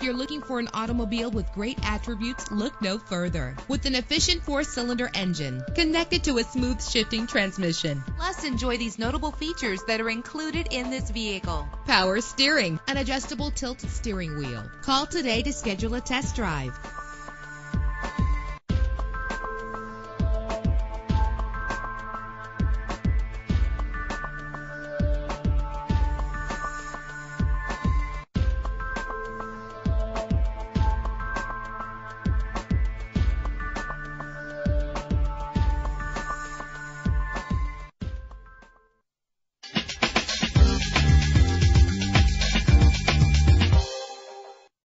If you're looking for an automobile with great attributes, look no further. With an efficient 4-cylinder engine connected to a smooth shifting transmission. Plus, enjoy these notable features that are included in this vehicle: power steering, an adjustable tilt steering wheel. Call today to schedule a test drive.